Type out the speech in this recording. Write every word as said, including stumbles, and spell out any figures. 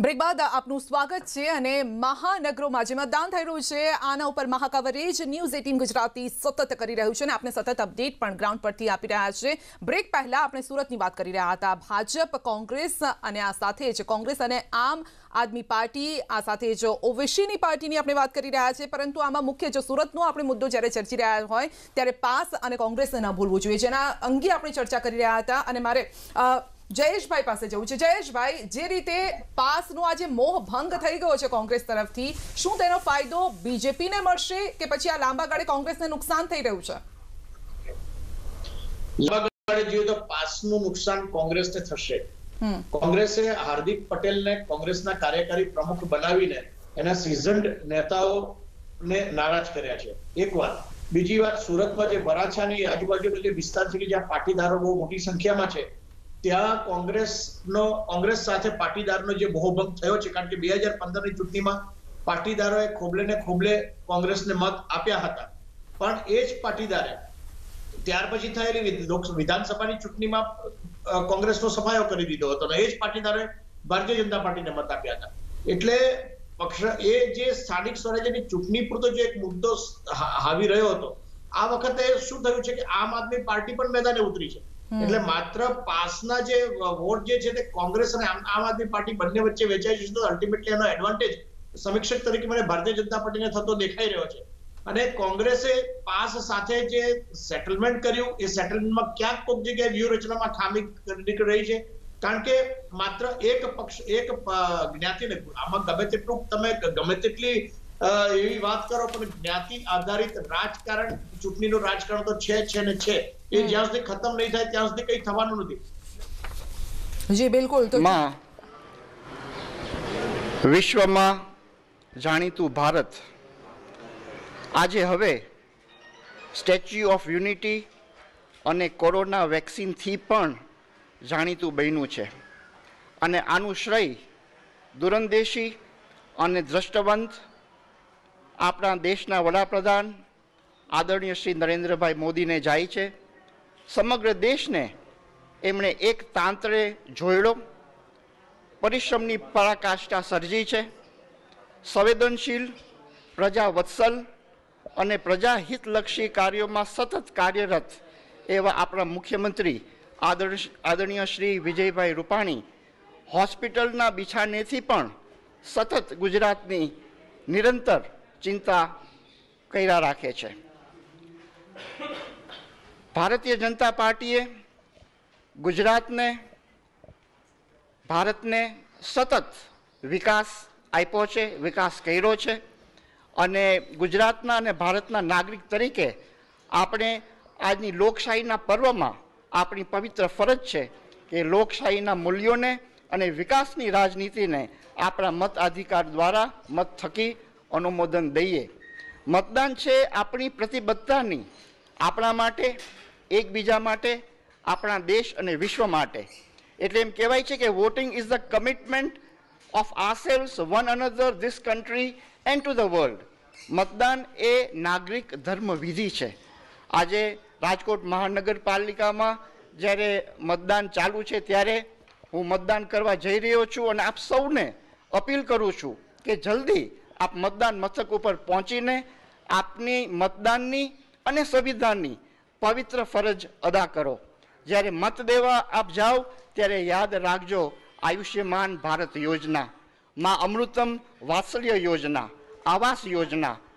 Break બાદ આપનું સ્વાગત છે અને મહાનગરોમાં જે મતદાન થઈ રહ્યું છે આના ઉપર મહાકવરેજ ન્યૂઝ અઠ્ઠાવીસ ગુજરાતી સતત કરી રહ્યું છે અને આપણે સતત અપડેટ પણ ગ્રાઉન્ડ પરથી આપી રહ્યા છે। બ્રેક પહેલા આપણે સુરતની વાત કરી રહ્યા હતા। ભાજપ કોંગ્રેસ અને આ સાથે જ કોંગ્રેસ અને આમ આદમી પાર્ટી આ સાથે જ ઓવેસીની પાર્ટીની આપણે વાત કરી રહ્યા છે, પરંતુ આમાં મુખ્ય જો સુરતનો આપણે મુદ્દો જ્યારે ચર્ચી રહ્યા હોય ત્યારે પાસ અને કોંગ્રેસને ન ભૂલવું જોઈએ, જેના અંગે આપણે ચર્ચા કરી રહ્યા હતા। અને મારે જયેશભાઈ પાસે જવું છે। જયેશભાઈ, જે રીતે પાસનો આજે મોહ ભંગ થઈ ગયો છે કોંગ્રેસ તરફથી, શું તેનો ફાયદો બીજેપીને મળશે કે પછી આ લાંબા ગાળે કોંગ્રેસને નુકસાન થઈ રહ્યું છે? લાંબા ગાળે જોઈએ તો પાસનું નુકસાન કોંગ્રેસને થશે। કોંગ્રેસે હાર્દિક પટેલને કોંગ્રેસના કાર્યકારી પ્રમુખ બનાવીને એના સીઝન્ડ નેતાઓને નારાજ કર્યા છે, એક વાત। બીજી વાત, સુરતમાં જે વરાછાની આજુબાજુનો જે વિસ્તાર છે કે જ્યાં પાટીદારો બહુ મોટી સંખ્યામાં છે, ત્યાં કોંગ્રેસનો કોંગ્રેસ સાથે પાટીદારનો જે મોહભંગ થયો છે, કારણ કે બે હજાર પંદર ની ચૂંટણીમાં પાટીદારોએ ખોબલે ને ખોબલે કોંગ્રેસને મત આપ્યા હતા, પણ એ જ પાટીદારે ત્યાર પછી થયેલી વિધાનસભાની ચૂંટણીમાં કોંગ્રેસનો સફાયો કરી દીધો હતો અને એ જ પાટીદારોએ ભારતીય જનતા પાર્ટીને મત આપ્યા હતા। એટલે પક્ષ એ જે સ્થાનિક સ્વરાજ્યની ચૂંટણી પૂરતો જે એક મુદ્દો હાવી રહ્યો હતો, આ વખતે શું થયું છે કે આમ આદમી પાર્ટી પણ મેદાને ઉતરી છે। એટલે માત્ર પાસના જે વોટ જે છે તે કોંગ્રેસ અને આમ આદમી પાર્ટી બંને વચ્ચે વેચાઈ જશે તો અલ્ટિમેટલી એનો એડવાન્ટેજ સમીક્ષક તરીકે મને ભારતીય જનતા પાર્ટીને થતો દેખાઈ રહ્યો છે। અને કોંગ્રેસે પાસ સાથે જે સેટલમેન્ટ કર્યું એ સેટલમેન્ટમાં ક્યાંક કોઈક જગ્યાએ વ્યૂહરચનામાં ખામી નીકળી રહી છે, કારણ કે માત્ર એક પક્ષ એક જ્ઞાતિને આમાં ગમે તેટલું તમે ગમે તેટલી એવી વાત કરો પણ જ્ઞાતિ આધારિત રાજકારણ, ચૂંટણીનું રાજકારણ તો છે છે ને છે, એ જ્યાં સુધી ખતમ નહીં થાય ત્યાં સુધી કંઈ થવાનું નથી। જી બિલકુલ। તો વિશ્વમાં જાણીતું ભારત આજે હવે સ્ટેચ્યુ ઓફ યુનિટી અને કોરોના વેક્સિનથી પણ જાણીતું બન્યું છે, અને આનું શ્રેય દૂરંદેશી અને દ્રષ્ટવંત આપણા દેશના વડાપ્રધાન આદરણીય શ્રી નરેન્દ્રભાઈ મોદીને જાય છે। સમગ્ર દેશને એમણે એક તાંત્રે જોડ્યો, પરિશ્રમની પરાકાષ્ઠા સર્જી છે। સંવેદનશીલ, પ્રજાવત્સલ અને પ્રજાહિતલક્ષી કાર્યોમાં સતત કાર્યરત એવા આપણા મુખ્યમંત્રી આદરણીય શ્રી વિજયભાઈ રૂપાણી હોસ્પિટલના બિછાનેથી પણ સતત ગુજરાતની નિરંતર ચિંતા કર્યા રાખે છે। ભારતીય જનતા પાર્ટીએ ગુજરાતને, ભારતને સતત વિકાસ આપ્યો છે, વિકાસ કર્યો છે, અને ગુજરાતના અને ભારતના નાગરિક તરીકે આપણે આજની લોકશાહીના પર્વમાં આપણી પવિત્ર ફરજ છે કે લોકશાહીના મૂલ્યોને અને વિકાસની રાજનીતિને આપણા મત અધિકાર દ્વારા મત થકી અનુમોદન દઈએ। મતદાન છે આપણી પ્રતિબદ્ધતાની, આપણા માટે, એકબીજા માટે, આપણા દેશ અને વિશ્વ માટે। એટલે એમ કહેવાય છે કે voting is the commitment of ourselves, one another, this country and to the world. મતદાન એ નાગરિક ધર્મ વિધિ છે। આજે રાજકોટ મહાનગરપાલિકામાં જ્યારે મતદાન ચાલુ છે ત્યારે હું મતદાન કરવા જઈ રહ્યો છું અને આપ સૌને અપીલ કરું છું કે જલ્દી આપ મતદાન મથક ઉપર પહોંચીને આપની મતદાનની અને સંવિધાનની પવિત્ર ફરજ અદા કરો। જ્યારે મત દેવા આપ જાઓ ત્યારે યાદ રાખજો આયુષ્યમાન ભારત યોજના, મા અમૃતમ વાત્સલ્ય યોજના, આવાસ યોજના,